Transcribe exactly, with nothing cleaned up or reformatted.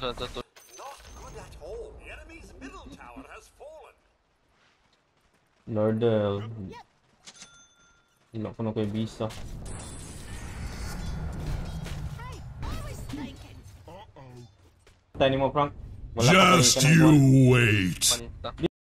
Lordel. Hindi ko na kay Visa. Tayo mo, Frank. Just you wait.